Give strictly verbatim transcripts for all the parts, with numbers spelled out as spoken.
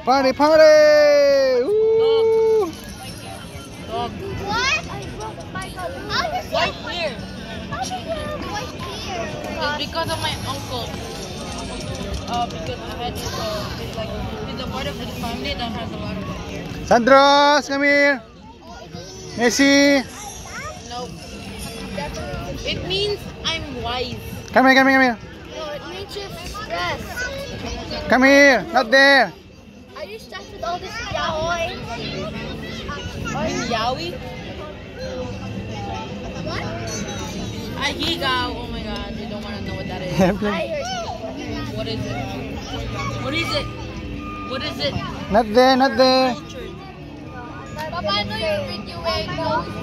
Party, party! Woo! Dog. What? I broke my balloon. White here. How did you have white here? It's because of my uncle. Uh, because I had this, uh, this like, he's a part of this family that has a lot of white hair. Sandros, come here. Messi. No. It means I'm wise. Come here, come here, come here. No, it means you're stressed. Come here, not there. Are you stressed with all this yaoi? Yowie? What? Ahigaw. Oh my god, you don't want to know what that is. I heard you. What is it? What is it? What is it? Not there, not there. Cultured. Papa, I know you're videoing.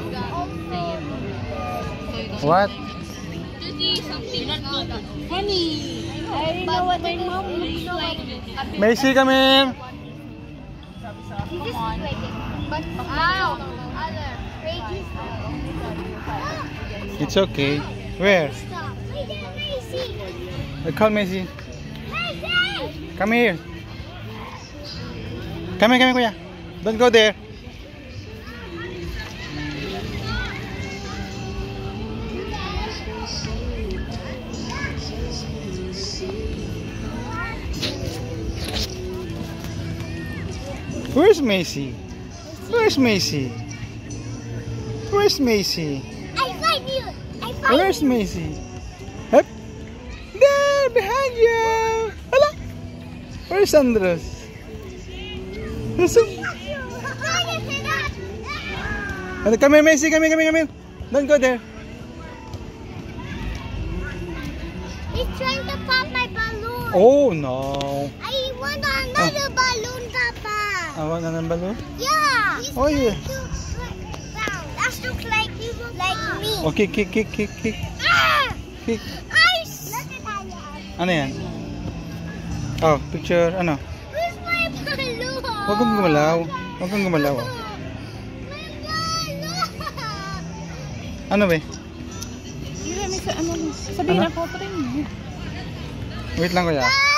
What? You're not cultured. Funny. I know what my mom looks like. Messi, come here. This is like it. But ow! Other. It's okay. Where? Stop. Wait there, Macy. I call Messi. Macy! Come here. Come here, come here, kuya. Don't go there. Where's Messi? Where's Messi? Where's Messi? I find you. I find Where's you. Messi? Hup. There, behind you. Hala. Where's Andres? Listen. Come here, Messi. Come here, come here, come here. Don't go there. He's trying to pop my balloon. Oh no. I want another balloon, Papa. I want another balloon. Yeah. He's Oh yeah. That looks like you like me. Okay, kick, kick, kick, kick, Ah! kick. Ice. Ano yan? Oh, picture. Ano? Where's my balloon? Huwag kang gumalaw. Huwag kang gumalaw. Oh. My balloon. Ano ba? Sabihin Ano? na po pa rin. Wait lang kuya.